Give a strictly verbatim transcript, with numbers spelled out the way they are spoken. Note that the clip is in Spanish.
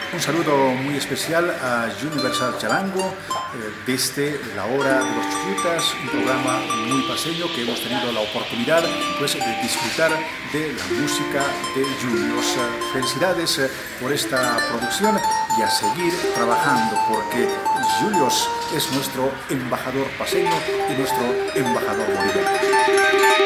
Un saludo muy especial a Universal Charango eh, desde la hora de los Chucutas, un programa muy paseño que hemos tenido la oportunidad pues, de disfrutar de la música de Julios. Felicidades eh, por esta producción y a seguir trabajando porque Julios es nuestro embajador paseño y nuestro embajador boliviano.